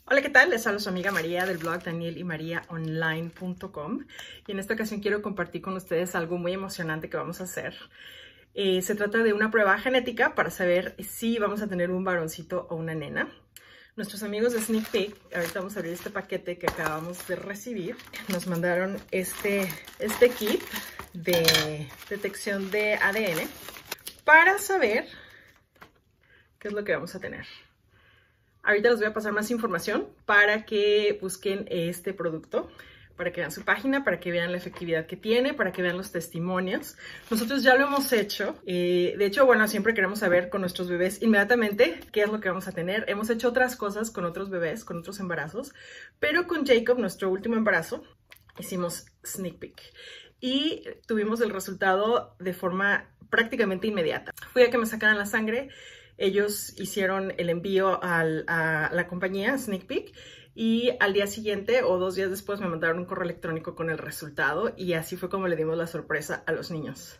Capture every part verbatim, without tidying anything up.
Hola, ¿qué tal? Les habla su amiga María del blog daniel y maría online punto com y en esta ocasión quiero compartir con ustedes algo muy emocionante que vamos a hacer. Eh, se trata de una prueba genética para saber si vamos a tener un varoncito o una nena. Nuestros amigos de Sneak Peek, ahorita vamos a abrir este paquete que acabamos de recibir. Nos mandaron este, este kit de detección de A D N para saber qué es lo que vamos a tener. Ahorita les voy a pasar más información para que busquen este producto, para que vean su página, para que vean la efectividad que tiene, para que vean los testimonios. Nosotros ya lo hemos hecho. Eh, de hecho, bueno, siempre queremos saber con nuestros bebés inmediatamente qué es lo que vamos a tener. Hemos hecho otras cosas con otros bebés, con otros embarazos, pero con Jacob, nuestro último embarazo, hicimos Sneak Peek y tuvimos el resultado de forma prácticamente inmediata. Fui a que me sacaran la sangre. Ellos hicieron el envío al, a la compañía Sneak Peek y al día siguiente o dos días después me mandaron un correo electrónico con el resultado y así fue como le dimos la sorpresa a los niños.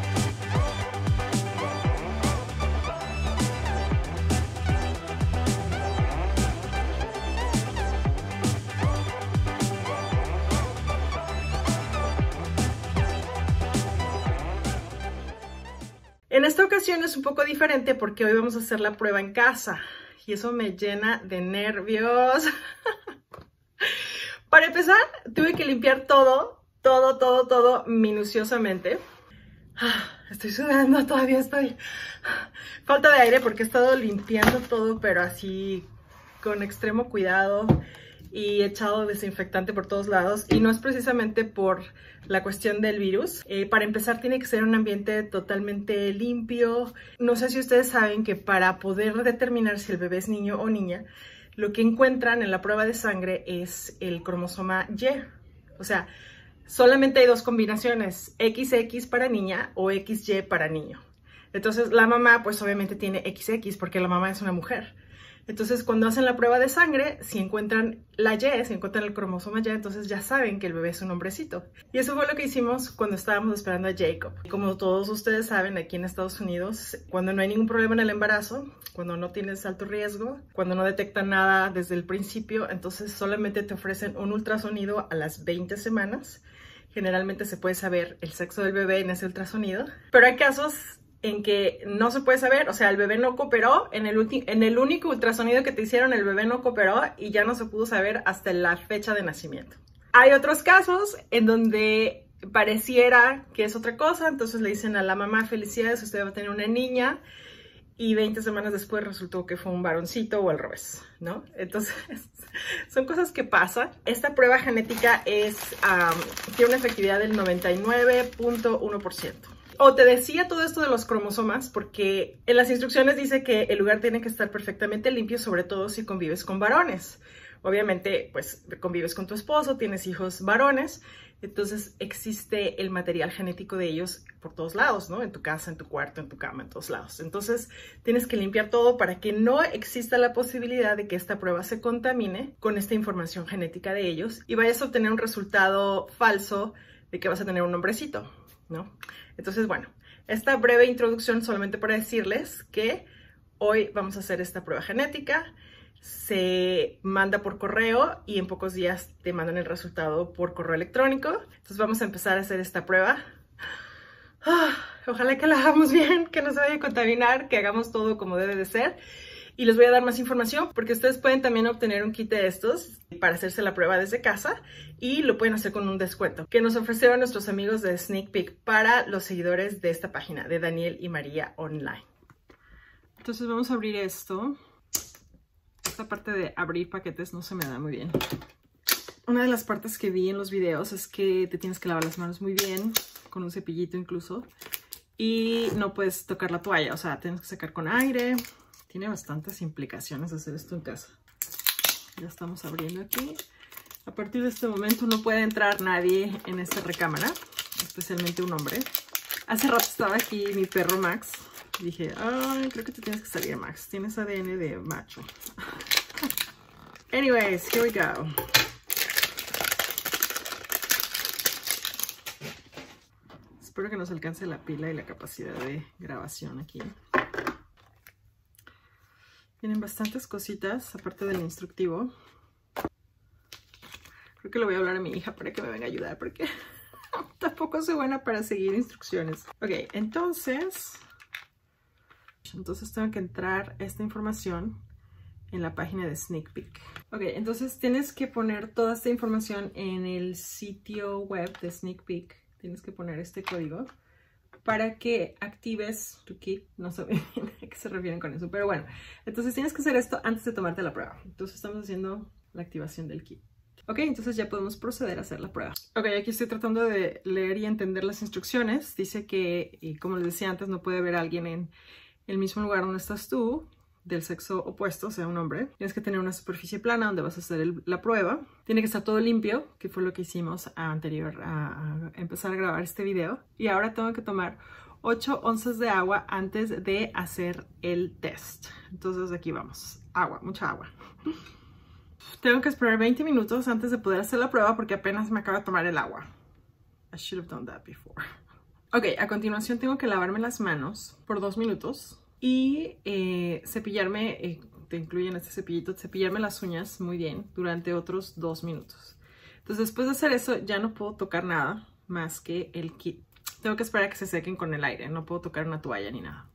En esta ocasión es un poco diferente porque hoy vamos a hacer la prueba en casa y eso me llena de nervios. Para empezar, tuve que limpiar todo, todo, todo, todo minuciosamente. Estoy sudando, todavía estoy... Falta de aire porque he estado limpiando todo, pero así con extremo cuidado y echado desinfectante por todos lados, y no es precisamente por la cuestión del virus. Eh, para empezar tiene que ser un ambiente totalmente limpio. No sé si ustedes saben que para poder determinar si el bebé es niño o niña, lo que encuentran en la prueba de sangre es el cromosoma Y. O sea, solamente hay dos combinaciones, equis equis para niña o equis ye para niño. Entonces la mamá pues obviamente tiene equis equis porque la mamá es una mujer. Entonces, cuando hacen la prueba de sangre, si encuentran la Y, si encuentran el cromosoma Y, entonces ya saben que el bebé es un hombrecito. Y eso fue lo que hicimos cuando estábamos esperando a Jacob. Como todos ustedes saben, aquí en Estados Unidos, cuando no hay ningún problema en el embarazo, cuando no tienes alto riesgo, cuando no detectan nada desde el principio, entonces solamente te ofrecen un ultrasonido a las veinte semanas. Generalmente se puede saber el sexo del bebé en ese ultrasonido, pero hay casos en que no se puede saber, o sea, el bebé no cooperó, en el, en el único ultrasonido que te hicieron el bebé no cooperó y ya no se pudo saber hasta la fecha de nacimiento. Hay otros casos en donde pareciera que es otra cosa, entonces le dicen a la mamá, felicidades, usted va a tener una niña, y veinte semanas después resultó que fue un varoncito o al revés, ¿no? Entonces, son cosas que pasan. Esta prueba genética es, um, tiene una efectividad del noventa y nueve punto uno por ciento. O te decía todo esto de los cromosomas porque en las instrucciones dice que el lugar tiene que estar perfectamente limpio, sobre todo si convives con varones. Obviamente, pues convives con tu esposo, tienes hijos varones, entonces existe el material genético de ellos por todos lados, ¿no? En tu casa, en tu cuarto, en tu cama, en todos lados. Entonces tienes que limpiar todo para que no exista la posibilidad de que esta prueba se contamine con esta información genética de ellos y vayas a obtener un resultado falso de que vas a tener un hombrecito, ¿no? Entonces, bueno, esta breve introducción solamente para decirles que hoy vamos a hacer esta prueba genética. Se manda por correo y en pocos días te mandan el resultado por correo electrónico. Entonces vamos a empezar a hacer esta prueba. Oh, ojalá que la hagamos bien, que no se vaya a contaminar, que hagamos todo como debe de ser. Y les voy a dar más información porque ustedes pueden también obtener un kit de estos para hacerse la prueba desde casa y lo pueden hacer con un descuento que nos ofrecieron nuestros amigos de Sneak Peek para los seguidores de esta página de Daniel y María Online. Entonces vamos a abrir esto. Esta parte de abrir paquetes no se me da muy bien. Una de las partes que vi en los videos es que te tienes que lavar las manos muy bien, con un cepillito incluso, y no puedes tocar la toalla, o sea, tienes que sacar con aire. Tiene bastantes implicaciones hacer esto en casa. Ya estamos abriendo aquí. A partir de este momento no puede entrar nadie en esta recámara, especialmente un hombre. Hace rato estaba aquí mi perro Max. Dije, ay, creo que te tienes que salir, Max. Tienes A D N de macho. Anyways, here we go. Espero que nos alcance la pila y la capacidad de grabación aquí. Tienen bastantes cositas, aparte del instructivo. Creo que le voy a hablar a mi hija para que me venga a ayudar porque tampoco soy buena para seguir instrucciones. Ok, entonces... Entonces tengo que entrar esta información en la página de Sneak Peek. Ok, entonces tienes que poner toda esta información en el sitio web de Sneak Peek. Tienes que poner este código para que actives tu kit. No sé bien a qué se refieren con eso, pero bueno. Entonces tienes que hacer esto antes de tomarte la prueba. Entonces estamos haciendo la activación del kit. Ok, entonces ya podemos proceder a hacer la prueba. Ok, aquí estoy tratando de leer y entender las instrucciones. Dice que, y como les decía antes, no puede ver a alguien en el mismo lugar donde estás tú, del sexo opuesto, o sea, un hombre. Tienes que tener una superficie plana donde vas a hacer el, la prueba. Tiene que estar todo limpio, que fue lo que hicimos anterior a, a empezar a grabar este video. Y ahora tengo que tomar ocho onzas de agua antes de hacer el test. Entonces aquí vamos. Agua, mucha agua. Tengo que esperar veinte minutos antes de poder hacer la prueba porque apenas me acabo de tomar el agua. I should have done that before. Ok, a continuación tengo que lavarme las manos por dos minutos y eh, cepillarme, eh, te incluyen este cepillito, cepillarme las uñas muy bien durante otros dos minutos. Entonces después de hacer eso ya no puedo tocar nada más que el kit. Tengo que esperar a que se sequen con el aire, no puedo tocar una toalla ni nada.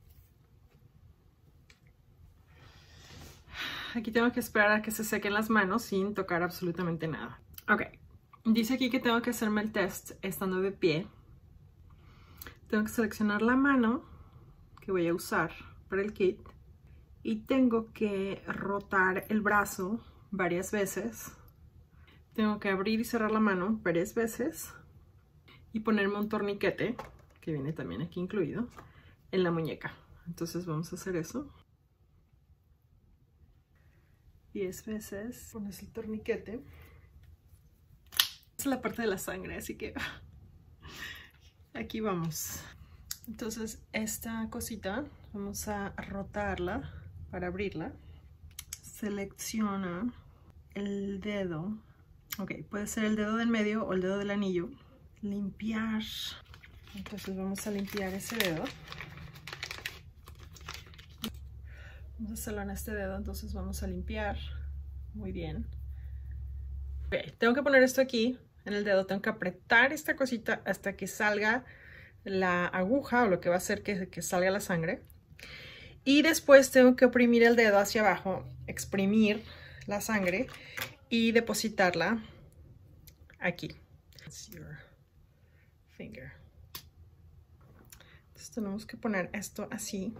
Aquí tengo que esperar a que se sequen las manos sin tocar absolutamente nada. Ok, dice aquí que tengo que hacerme el test estando de pie. Tengo que seleccionar la mano que voy a usar para el kit y tengo que rotar el brazo varias veces. Tengo que abrir y cerrar la mano varias veces y ponerme un torniquete, que viene también aquí incluido, en la muñeca. Entonces vamos a hacer eso. diez veces pones el torniquete. Es la parte de la sangre, así que aquí vamos. Entonces esta cosita vamos a rotarla para abrirla. Selecciona el dedo. Ok, puede ser el dedo del medio o el dedo del anillo. Limpiar. Entonces vamos a limpiar ese dedo. Vamos a hacerlo en este dedo, entonces vamos a limpiar muy bien. Okay, tengo que poner esto aquí en el dedo, tengo que apretar esta cosita hasta que salga la aguja o lo que va a hacer que, que salga la sangre. Y después tengo que oprimir el dedo hacia abajo, exprimir la sangre y depositarla aquí. That's your finger. Entonces tenemos que poner esto así.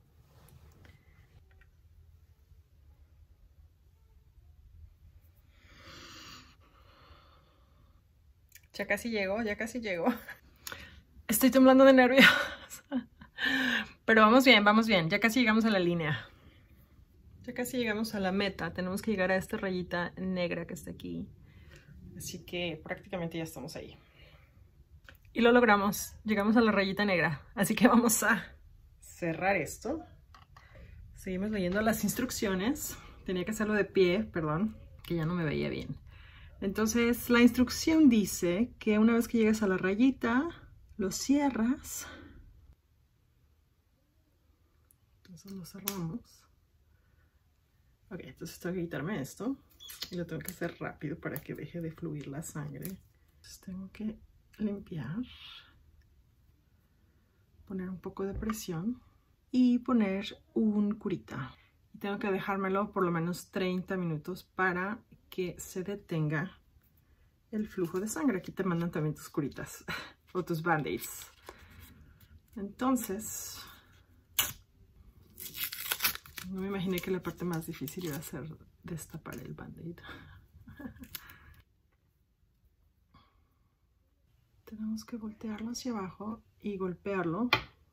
Ya casi llego, ya casi llego. Estoy temblando de nervios. Pero vamos bien, vamos bien. Ya casi llegamos a la línea. Ya casi llegamos a la meta. Tenemos que llegar a esta rayita negra que está aquí. Así que prácticamente ya estamos ahí. Y lo logramos. Llegamos a la rayita negra. Así que vamos a cerrar esto. Seguimos leyendo las instrucciones. Tenía que hacerlo de pie, perdón, que ya no me veía bien. Entonces la instrucción dice que una vez que llegues a la rayita, lo cierras. Entonces lo cerramos. Ok, entonces tengo que quitarme esto. Y lo tengo que hacer rápido para que deje de fluir la sangre. Entonces tengo que limpiar. Poner un poco de presión. Y poner un curita. Y tengo que dejármelo por lo menos treinta minutos para que se detenga el flujo de sangre. Aquí te mandan también tus curitas o tus band-aids. Entonces, no me imaginé que la parte más difícil iba a ser destapar el band-aid. Tenemos que voltearlo hacia abajo y golpearlo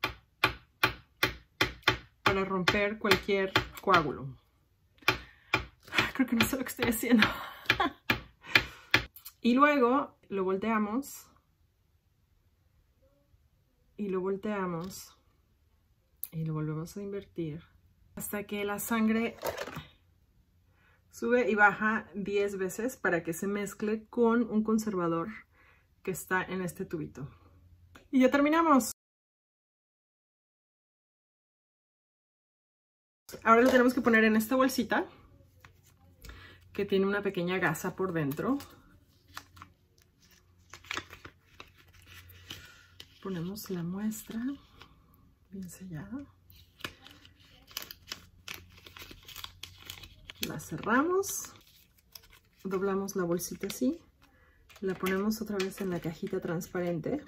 para romper cualquier coágulo. Creo que no sé lo que estoy haciendo. Y luego lo volteamos. Y lo volteamos. Y lo volvemos a invertir. Hasta que la sangre sube y baja diez veces para que se mezcle con un conservador que está en este tubito. Y ya terminamos. Ahora lo tenemos que poner en esta bolsita que tiene una pequeña gasa por dentro. Ponemos la muestra bien sellada. La cerramos. Doblamos la bolsita así. La ponemos otra vez en la cajita transparente.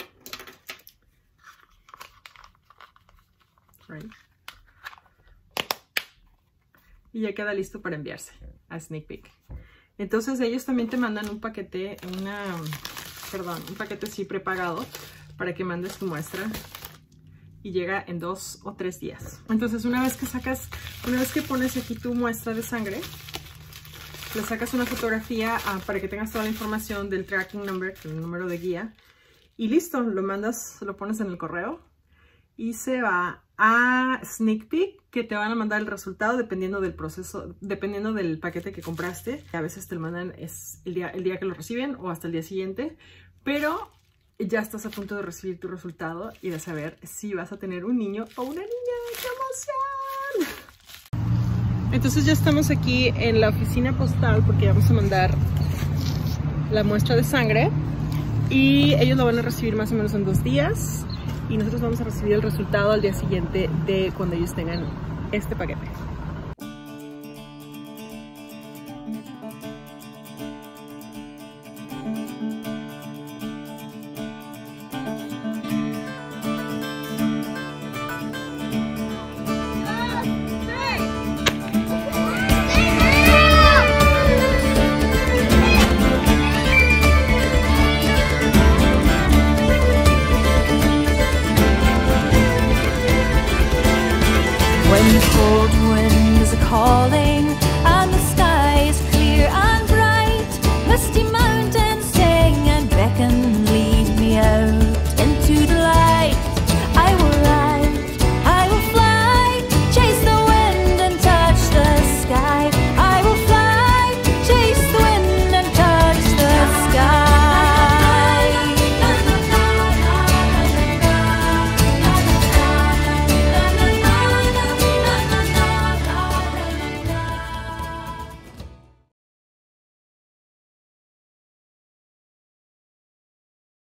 Right. Y ya queda listo para enviarse a Sneak Peek. Entonces ellos también te mandan un paquete, una, perdón, un paquete sí prepagado para que mandes tu muestra y llega en dos o tres días. Entonces una vez que sacas, una vez que pones aquí tu muestra de sangre, le sacas una fotografía uh, para que tengas toda la información del tracking number, el número de guía, y listo, lo mandas, lo pones en el correo y se va a Sneak Peek, que te van a mandar el resultado dependiendo del proceso, dependiendo del paquete que compraste. A veces te lo mandan es el día, el día que lo reciben o hasta el día siguiente, pero ya estás a punto de recibir tu resultado y de saber si vas a tener un niño o una niña. ¡Qué emoción! Entonces ya estamos aquí en la oficina postal porque vamos a mandar la muestra de sangre y ellos lo van a recibir más o menos en dos días. Y nosotros vamos a recibir el resultado al día siguiente de cuando ellos tengan este paquete.